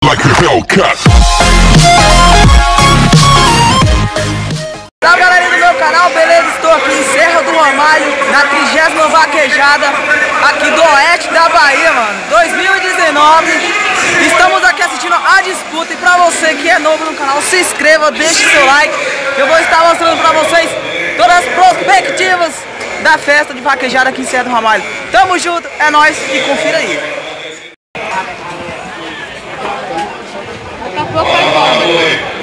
like a Hellcat. Salve galera do meu canal, beleza? Estou aqui em Serra do Ramalho, na 30ª vaquejada aqui do oeste da Bahia, mano, 2019. Estamos aqui assistindo a disputa e pra você que é novo no canal, se inscreva, deixe seu like. Eu vou estar mostrando pra vocês todas as perspectivas da festa de vaquejada aqui em Serra do Ramalho. Tamo junto, é nóis e confira aí. Daqui a pouco vai embora.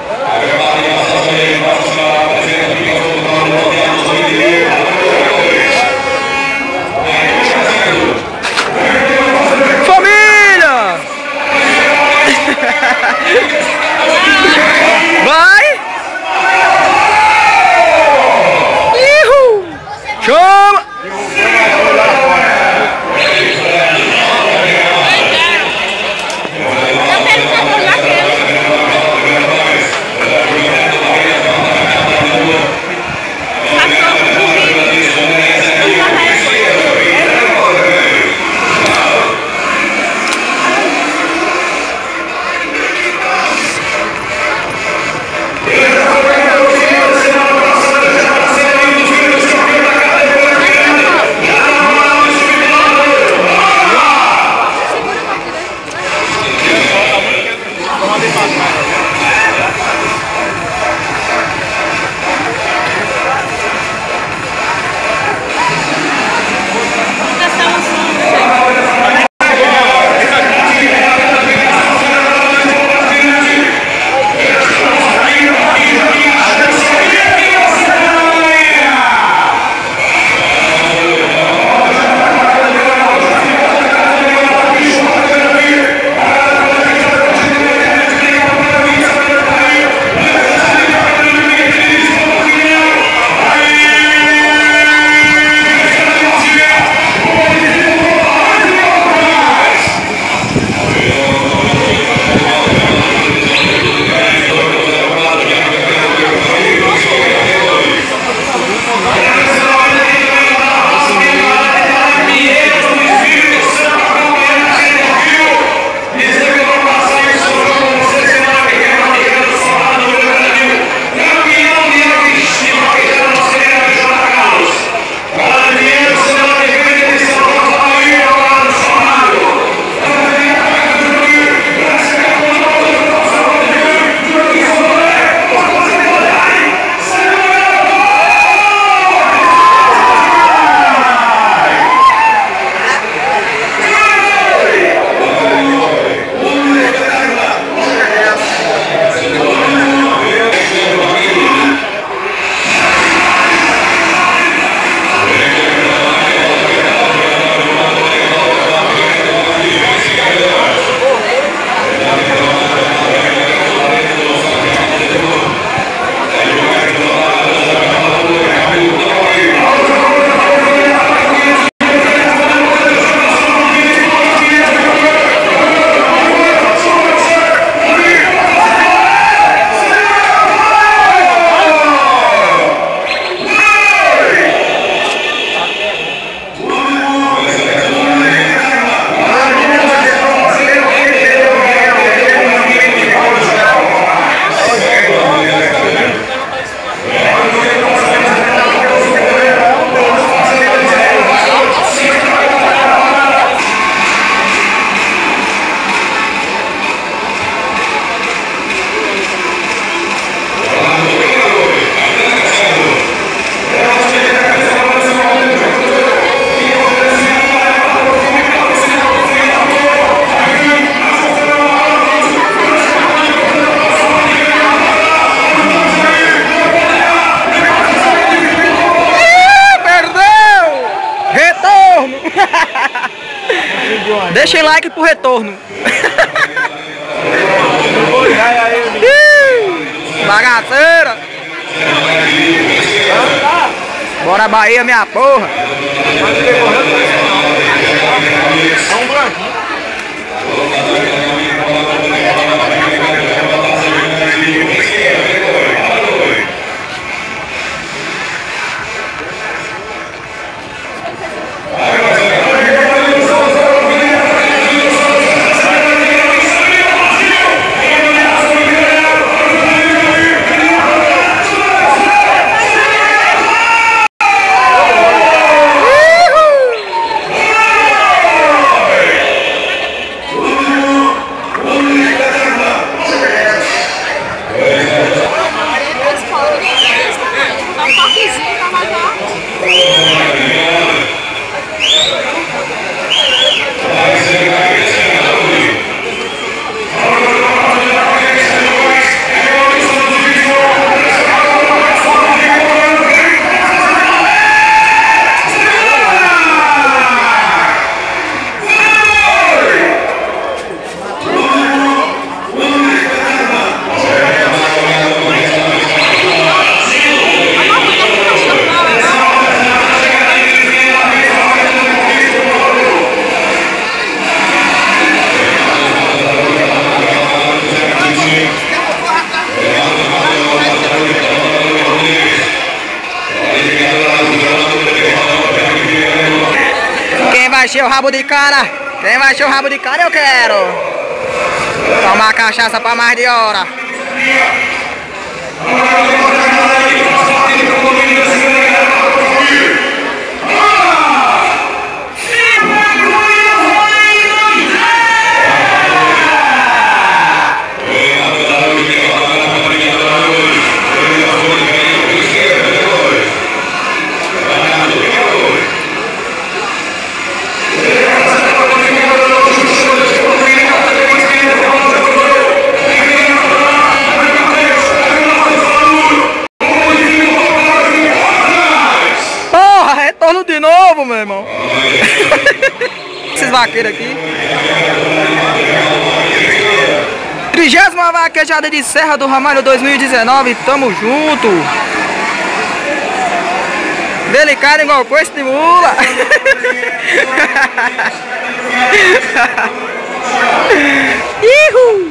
Família! Vai! Ihu! Chama! Deixem like pro retorno. Bagaceira. Bora Bahia, minha porra. encher o rabo de cara? Quem vai encher o rabo de cara eu quero. Tomar cachaça pra mais de hora. Retorno de novo, meu irmão. Esses vaqueiros aqui. 30ª vaquejada de Serra do Ramalho 2019. Tamo junto. Delicado igual coice de mula. Ihu!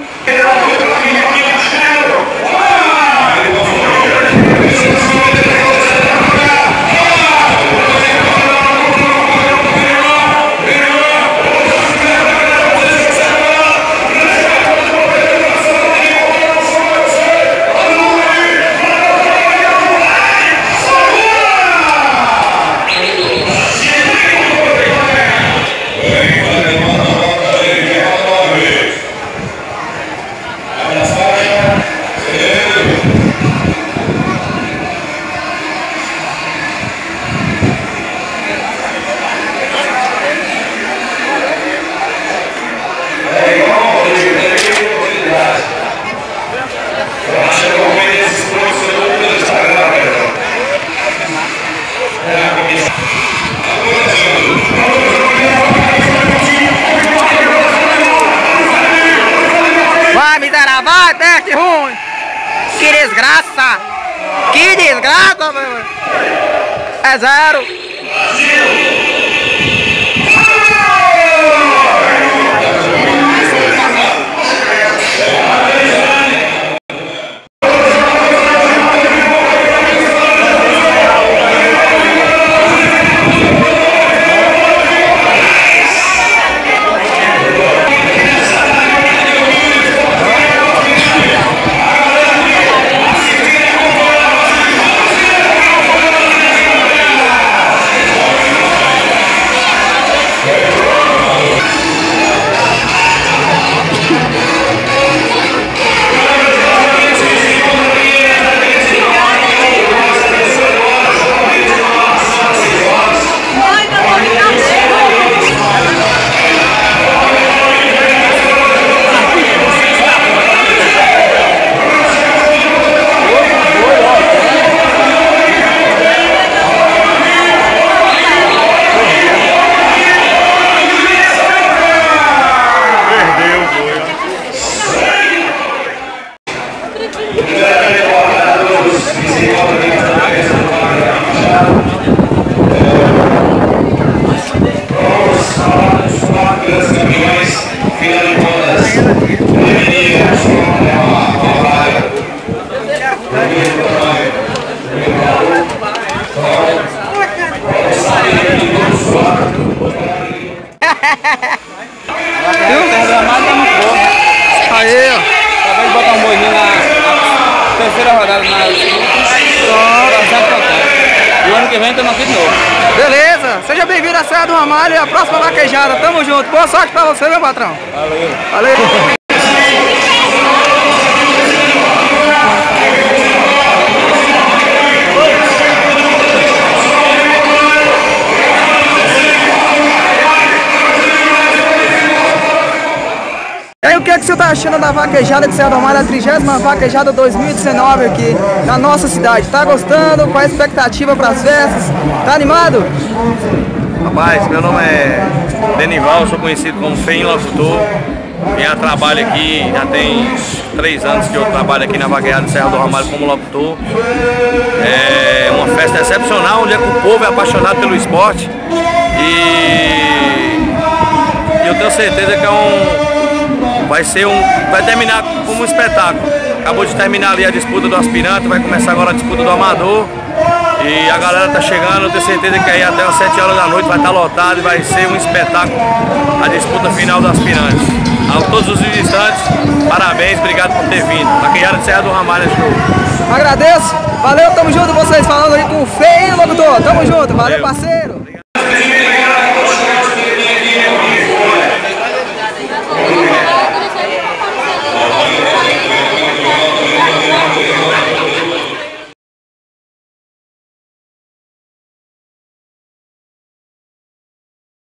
Vai, miserável, vai, teste ruim! Que desgraça! Que desgraça, meu! É 0! Aí, ó. Acabei de botar um boizinho na terceira rodada na e o ano que vem estamos aqui de novo. Beleza, seja bem-vindo à Serra do Ramalho e a próxima vaquejada. Tamo junto. Boa sorte pra você, meu patrão. Valeu. Valeu. E aí, o que é que você tá achando da vaquejada de Serra do Ramalho, a 30ª vaquejada 2019 aqui na nossa cidade? Tá gostando? Qual a expectativa para as festas? Tá animado? Rapaz, meu nome é Denival, sou conhecido como Feio Locutor. Venho a trabalho aqui, já tem 3 anos que eu trabalho aqui na vaquejada de Serra do Ramalho como locutor. É uma festa excepcional, onde é que o povo é apaixonado pelo esporte. E eu tenho certeza que vai terminar como um espetáculo. Acabou de terminar ali a disputa do aspirante, vai começar agora a disputa do amador. E a galera tá chegando, eu tenho certeza que aí até às 7 horas da noite vai estar lotado e vai ser um espetáculo a disputa final das aspirantes. A todos os visitantes, parabéns, obrigado por ter vindo. Vaquejada de Serra do Ramalho é show. Agradeço, valeu, tamo junto, vocês falando aí com o Feio Locutor. Tamo junto, valeu parceiro.